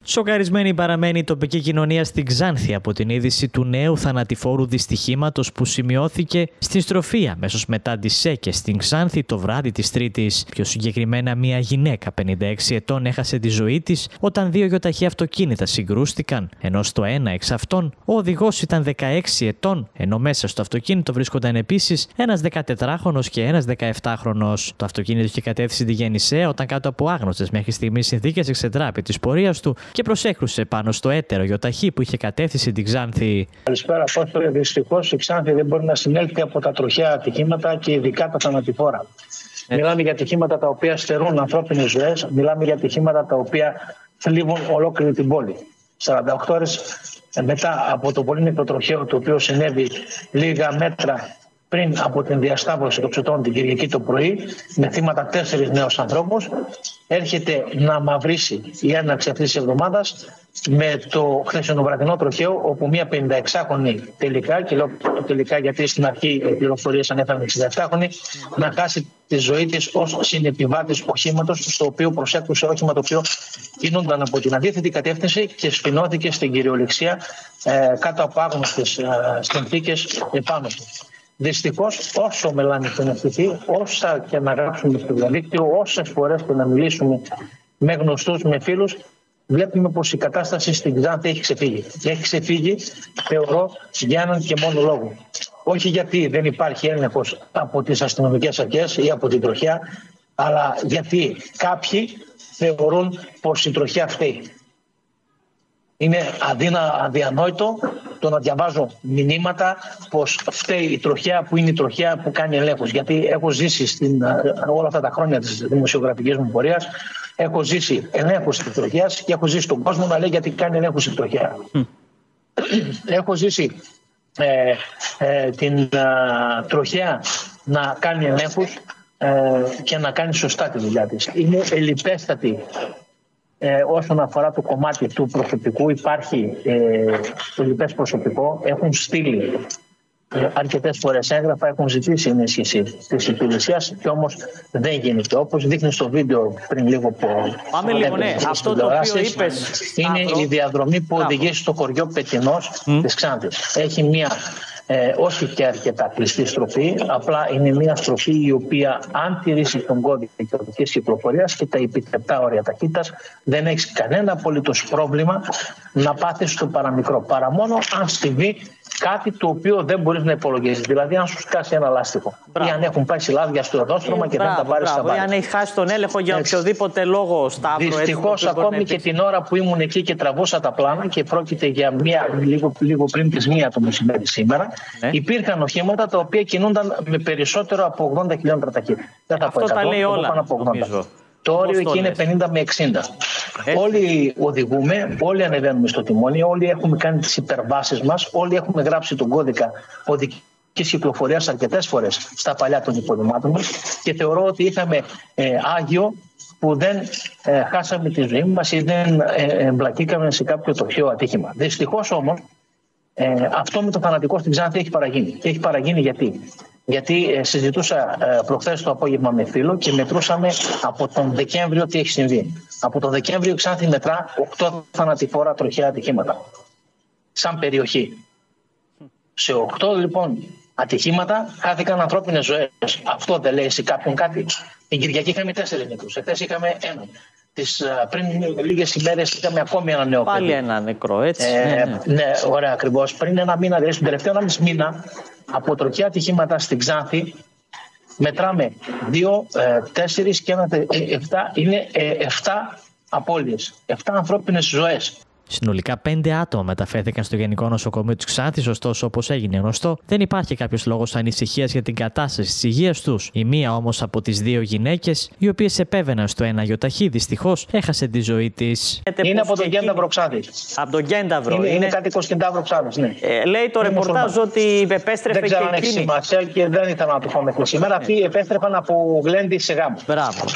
Σοκαρισμένη παραμένει η τοπική κοινωνία στην Ξάνθη από την είδηση του νέου θανατηφόρου δυστυχήματος που σημειώθηκε στην στροφή αμέσως μετά τις ΣΕΚΕ στην Ξάνθη το βράδυ της Τρίτης. Πιο συγκεκριμένα, μια γυναίκα 56 ετών έχασε τη ζωή της όταν δύο γιοταχή αυτοκίνητα συγκρούστηκαν, ενώ στο ένα εξ αυτών ο οδηγός ήταν 16 ετών, ενώ μέσα στο αυτοκίνητο βρίσκονταν επίσης ένας 14χρονος και ένας 17χρονος. Το αυτοκίνητο είχε κατεύθυνση τη Γεννησέα όταν κάτω από άγνωστες μέχρι στιγμής συνθήκες εξετράπη της πορείας του και προσέκρουσε πάνω στο έτερο γιοταχή που είχε κατεύθυνση την Ξάνθη. Καλησπέρα, Απόστολε. Δυστυχώς η Ξάνθη δεν μπορεί να συνέλθει από τα τροχαία ατυχήματα και ειδικά τα θανατηφόρα. Μιλάμε για ατυχήματα τα οποία στερούν ανθρώπινες ζωές, μιλάμε για ατυχήματα τα οποία θλίβουν ολόκληρη την πόλη. 48 ώρες μετά από το πολύ νεκρό τροχαίο το οποίο συνέβη λίγα μέτρα πριν από την διασταύρωση των ψωτών την Κυριακή το πρωί, με θύματα 4 νέους ανθρώπους, έρχεται να μαυρίσει η έναρξη αυτής της εβδομάδας με το χθεσινοβραδινό τροχαίο, όπου μια 56χρονη τελικά, και λέω τελικά γιατί στην αρχή οι πληροφορίες ανέφεραν 67χρονη, να χάσει τη ζωή της ως συνεπιβάτης οχήματος, στο οποίο προσέκρουσε όχημα το οποίο κινούνταν από την αντίθετη κατεύθυνση και σφινώθηκε στην κυριολεξία κάτω από άγνωστες συνθήκες επάνω του. Δυστυχώς, όσο μελάνη και να ευχηθεί, όσα και να γράψουμε στο διαδίκτυο, όσες φορές και να μιλήσουμε με γνωστούς, με φίλους, βλέπουμε πως η κατάσταση στην Ξάνθη έχει ξεφύγει. Και έχει ξεφύγει, θεωρώ, για έναν και μόνο λόγο. Όχι γιατί δεν υπάρχει έλεγχος από τις αστυνομικές αρχές ή από την τροχιά, αλλά γιατί κάποιοι θεωρούν πως η τροχιά φταίει. Είναι αδιανόητο το να διαβάζω μηνύματα πως φταίει η τροχιά, που είναι η τροχιά που κάνει ελέγχους. Γιατί έχω ζήσει όλα αυτά τα χρόνια της δημοσιογραφικής μου πορείας, έχω ζήσει ελέγχους της τροχιάς και έχω ζήσει τον κόσμο να λέει γιατί κάνει ελέγχους η τροχιά. Έχω ζήσει την τροχιά να κάνει ελέγχους και να κάνει σωστά τη δουλειά της. Είναι ελλιπέστατη. Όσον αφορά το κομμάτι του προσωπικού, υπάρχει το λοιπές προσωπικό. Έχουν στείλει αρκετές φορές έγγραφα, έχουν ζητήσει ενίσχυση της υπηρεσίας και όμως δεν γίνεται. Όπως δείχνει στο βίντεο πριν λίγο που πάμε λίγο, ναι. Αυτό το οποίο είπες, είναι η διαδρομή που οδηγεί στο χωριό Πετινός της Ξάνθης. Έχει μία όχι και αρκετά κλειστή στροφή, απλά είναι μια στροφή η οποία, αν τηρήσει τον κώδικα οδικής κυκλοφορίας και τα επιτρεπτά όρια ταχύτητας, δεν έχει κανένα απολύτως πρόβλημα να πάθεις το παραμικρό. Παρά μόνο αν συμβεί κάτι το οποίο δεν μπορείς να υπολογίσεις. Δηλαδή, αν σου σκάσει ένα λάστιχο ή αν έχουν πάει λάδια στο οδόστρωμα και δεν τα πάρεις στα μπάρια. Ή αν έχει χάσει τον έλεγχο για οποιοδήποτε λόγο, Σταύρο. Δυστυχώς, ακόμη και την ώρα που ήμουν εκεί και τραβούσα τα πλάνα, και πρόκειται για λίγο πριν τις 1 το μεσημέρι σήμερα, υπήρχαν οχήματα τα οποία κινούνταν με περισσότερο από 80 χιλιόμετρα ταχύτητα. Δεν θα πω 100, τα λέει όλα, πάνω από 80. Το όριο εκεί είναι 50 με 60. Όλοι οδηγούμε, όλοι ανεβαίνουμε στο τιμόνι, όλοι έχουμε κάνει τις υπερβάσεις μας, όλοι έχουμε γράψει τον κώδικα οδικής κυκλοφορίας αρκετές φορές στα παλιά των υποδημάτων μας και θεωρώ ότι είχαμε άγιο που δεν χάσαμε τη ζωή μας ή δεν εμπλακήκαμε σε κάποιο τροχαίο ατύχημα. Δυστυχώς όμως αυτό με το θανατικό στην Ξάνθη έχει παραγίνει. Και έχει παραγίνει γιατί συζητούσα προχθές το απόγευμα με φίλο και μετρούσαμε από τον Δεκέμβριο τι έχει συμβεί. Από τον Δεκέμβριο η Ξάνθη μετρά 8 θανατηφόρα τροχαία ατυχήματα. Σαν περιοχή. Σε 8 λοιπόν ατυχήματα χάθηκαν ανθρώπινες ζωές. Αυτό δεν λέει σε κάποιον κάτι. Την Κυριακή είχαμε 4 νεκρούς. Εχθές είχαμε 1. Πριν λίγες ημέρες είχαμε ακόμη ένα νέο παιδί. Πάλι ένα νεκρό, έτσι. Ναι, ωραία, ακριβώς. Πριν ένα μήνα, δηλαδή στον τελευταίο 1,5 μήνα, από τροχαία ατυχήματα στην Ξάνθη, μετράμε 2, 4 και 7. Είναι 7 απώλειες. 7 ανθρώπινες ζωές. Συνολικά 5 άτομα μεταφέρθηκαν στο Γενικό Νοσοκομείο της Ξάνθης, ωστόσο, όπως έγινε γνωστό, δεν υπάρχει κάποιος λόγος ανησυχίας για την κατάσταση της υγείας τους. Η μία όμως από τις 2 γυναίκες, οι οποίες επέβαιναν στο ένα γιοταχή, δυστυχώς έχασε τη ζωή της. Είναι από τον Κένταβρο Ξάνθης. Από τον Κένταβρο. Είναι κάτοικος Κένταβρο Ξάνθης, ναι. Λέει το ρεπορτάζ ότι επέστρεφε και εκείνη. Δεν ξέρω αν έχει σημασία και δεν ήθελα να το πω μέχρι σήμερα. Αυτοί επέστρεφαν από Γλέντι σε γάμο. Μπράβο.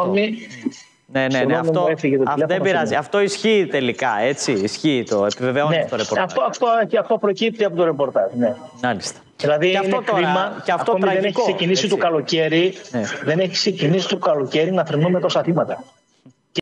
Ναι, αυτό δεν πειράζει. Αυτό ισχύει τελικά, έτσι. Ισχύει το. Επιβεβαιώνει το ρεπορτάζ. Αυτό προκύπτει από το ρεπορτάζ. Ναι. Μάλιστα. Δηλαδή και αυτό κρίμα. Και αυτό τραγικό. Δεν έχει ξεκινήσει το καλοκαίρι. Δεν έχει ξεκινήσει το καλοκαίρι να φρενούμε τόσα θύματα.